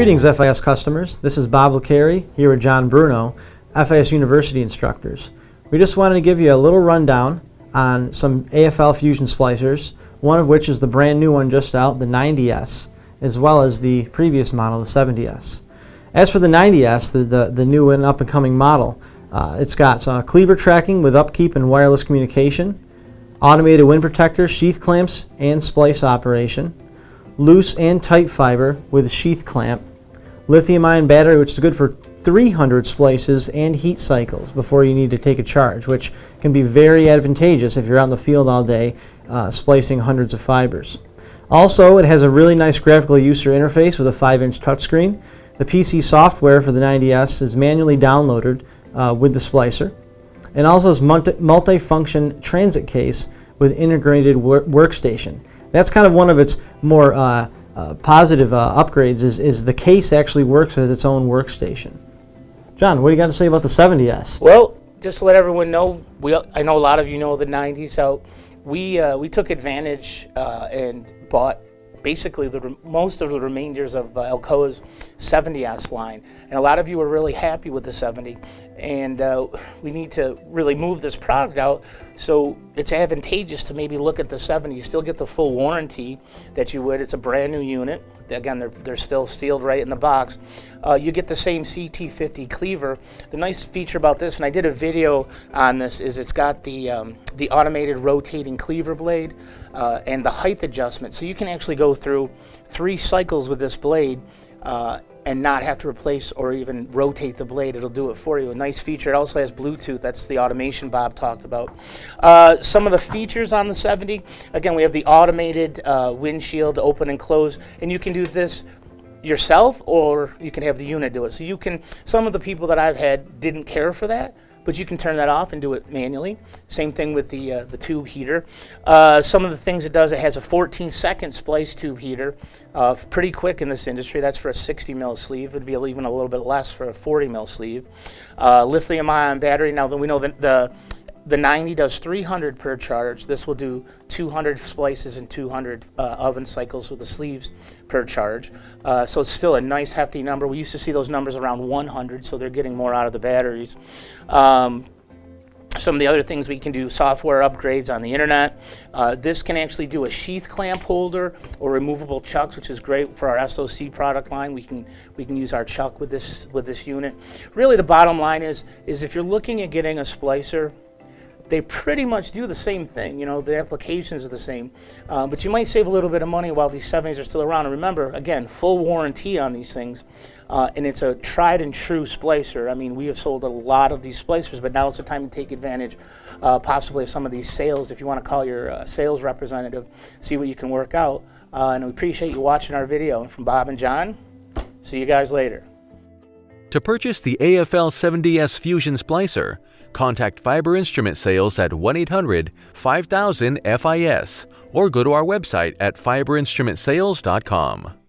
Greetings FIS customers, this is Bob LeCarey here with John Bruno, FIS University instructors. We just wanted to give you a little rundown on some AFL Fusion splicers, one of which is the brand new one just out, the 90S, as well as the previous model, the 70S. As for the 90S, the new and up and coming model, it's got some Cleaver tracking with upkeep and wireless communication, automated wind protector, sheath clamps and splice operation, loose and tight fiber with sheath clamp, lithium-ion battery, which is good for 300 splices and heat cycles before you need to take a charge, which can be very advantageous if you're out in the field all day splicing hundreds of fibers. Also, it has a really nice graphical user interface with a 5-inch touchscreen. The PC software for the 90S is manually downloaded with the splicer, and also has multi-function transit case with integrated workstation. That's kind of one of its more positive upgrades is the case actually works as its own workstation. John, what do you got to say about the 70S? Well, just to let everyone know, I know a lot of you know the 90s out. We took advantage and bought basically most of the remainders of Alcoa's 70S line, and a lot of you are really happy with the 70, and we need to really move this product out, so it's advantageous to maybe look at the 70. You still get the full warranty that you would. It's a brand new unit. Again, they're still sealed right in the box. You get the same CT50 cleaver. The nice feature about this, and I did a video on this, is it's got the automated rotating cleaver blade and the height adjustment. So you can actually go through 3 cycles with this blade and not have to replace or even rotate the blade. It'll do it for you. A nice feature. It also has Bluetooth. That's the automation Bob talked about. Some of the features on the 70, again, we have the automated windshield open and close, and you can do this yourself or you can have the unit do it. So you can, some of the people that I've had didn't care for that, but you can turn that off and do it manually. Same thing with the tube heater. Some of the things it does, it has a 14-second splice tube heater, pretty quick in this industry. That's for a 60 mil sleeve. It'd be even a little bit less for a 40 mil sleeve. Lithium-ion battery. Now that we know that the 90 does 300 per charge. This will do 200 splices and 200 oven cycles with the sleeves per charge. So it's still a nice hefty number. We used to see those numbers around 100, so they're getting more out of the batteries. Some of the other things we can do, software upgrades on the internet. This can actually do a sheath clamp holder or removable chucks, which is great for our SOC product line. We can use our chuck with this unit. Really, the bottom line is if you're looking at getting a splicer, they pretty much do the same thing. You know, the applications are the same, but you might save a little bit of money while these 70s are still around. And remember, again, full warranty on these things, and it's a tried and true splicer. I mean, we have sold a lot of these splicers, but now is the time to take advantage possibly of some of these sales. If you want to call your sales representative, see what you can work out. And we appreciate you watching our video. From Bob and John, see you guys later. To purchase the AFL 70S Fusion Splicer, contact Fiber Instrument Sales at 1-800-5000-FIS or go to our website at fiberinstrumentsales.com.